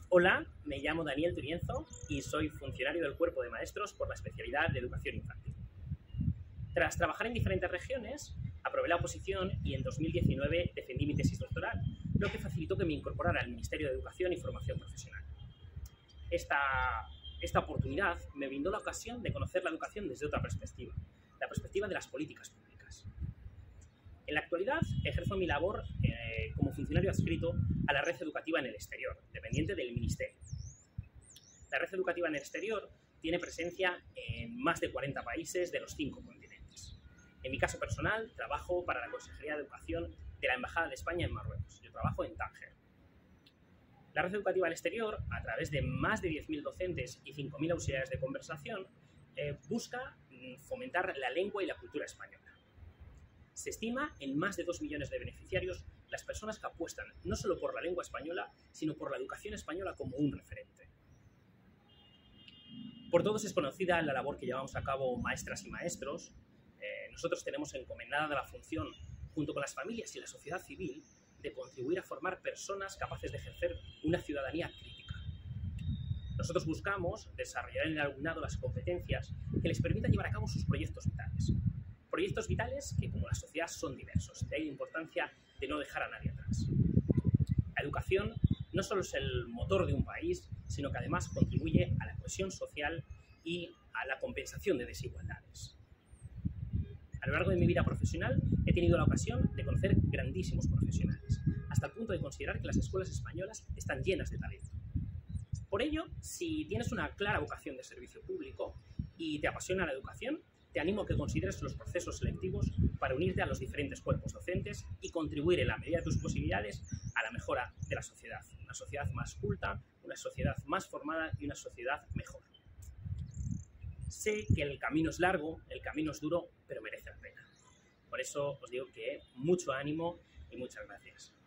Hola, me llamo Daniel Turienzo y soy funcionario del Cuerpo de Maestros por la especialidad de Educación Infantil. Tras trabajar en diferentes regiones, aprobé la oposición y en 2019 defendí mi tesis doctoral, lo que facilitó que me incorporara al Ministerio de Educación y Formación Profesional. Esta oportunidad me brindó la ocasión de conocer la educación desde otra perspectiva, la perspectiva de las políticas públicas. En la actualidad ejerzo mi labor como funcionario adscrito a la red educativa en el exterior, dependiente del Ministerio. La red educativa en el exterior tiene presencia en más de 40 países de los 5 continentes. En mi caso personal, trabajo para la Consejería de Educación de la Embajada de España en Marruecos. Yo trabajo en Tánger. La red educativa al exterior, a través de más de 10.000 docentes y 5.000 auxiliares de conversación, busca fomentar la lengua y la cultura española. Se estima en más de 2 millones de beneficiarios las personas que apuestan no solo por la lengua española, sino por la educación española como un referente. Por todos es conocida la labor que llevamos a cabo maestras y maestros. Nosotros tenemos encomendada la función, junto con las familias y la sociedad civil, de contribuir a formar personas capaces de ejercer una ciudadanía crítica. Nosotros buscamos desarrollar en el alumnado las competencias que les permitan llevar a cabo sus proyectos vitales. Proyectos vitales que, como la sociedad, son diversos. De ahí la importancia de no dejar a nadie atrás. La educación no solo es el motor de un país, sino que además contribuye a la cohesión social y a la compensación de desigualdades. A lo largo de mi vida profesional he tenido la ocasión de conocer grandísimos profesionales, hasta el punto de considerar que las escuelas españolas están llenas de talento. Por ello, si tienes una clara vocación de servicio público y te apasiona la educación, te animo a que consideres los procesos selectivos para unirte a los diferentes cuerpos docentes y contribuir en la medida de tus posibilidades a la mejora de la sociedad. Una sociedad más culta, una sociedad más formada y una sociedad mejor. Sé que el camino es largo, el camino es duro, pero merece la pena. Por eso os digo que mucho ánimo y muchas gracias.